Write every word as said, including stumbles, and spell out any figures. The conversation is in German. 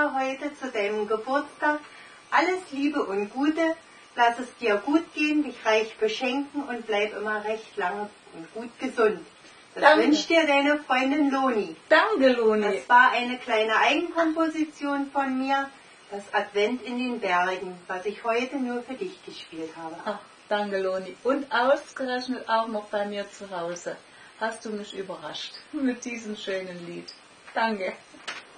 Maria heute zu deinem Geburtstag alles Liebe und Gute. Lass es dir gut gehen, dich reich beschenken und bleib immer recht lange und gut gesund. Das Danke. wünscht dir deine Freundin Loni. Danke, Loni. Das war eine kleine Eigenkomposition von mir, das Advent in den Bergen, was ich heute nur für dich gespielt habe. Ach, danke, Loni. Und ausgerechnet auch noch bei mir zu Hause. Hast du mich überrascht mit diesem schönen Lied. Danke.